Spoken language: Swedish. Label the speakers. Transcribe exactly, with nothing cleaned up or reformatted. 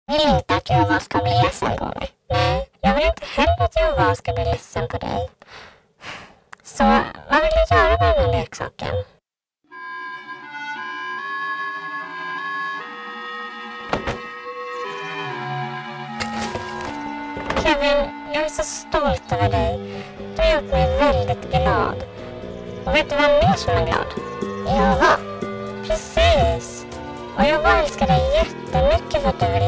Speaker 1: vill inte att Jova ska bli ledsen på mig. Nej, jag vill inte heller att Jova ska bli ledsen på dig. Så vad vill du göra med den här leksaken? Kevin, jag är så stolt över dig. Du har gjort mig väldigt glad. Och vet du vem mer som är glad? Jova. Precis. Och Jova älskar dig jättemycket för att du vill